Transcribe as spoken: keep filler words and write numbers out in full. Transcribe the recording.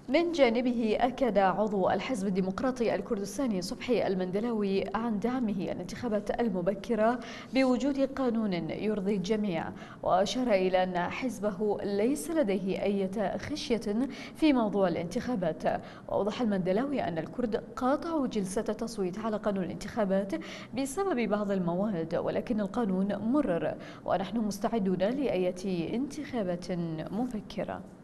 من جانبه أكد عضو الحزب الديمقراطي الكردستاني صبحي المندلاوي عن دعمه الانتخابات المبكرة بوجود قانون يرضي الجميع، وأشار إلى أن حزبه ليس لديه أي خشية في موضوع الانتخابات. وأوضح المندلاوي أن الكرد قاطعوا جلسة تصويت على قانون الانتخابات بسبب بعض المواد، ولكن القانون مرر ونحن مستعدون لأية انتخابات مبكرة.